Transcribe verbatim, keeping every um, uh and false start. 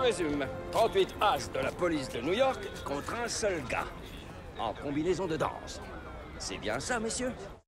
résume. trente-huit as de la police de New York contre un seul gars. En combinaison de danse. C'est bien ça, messieurs?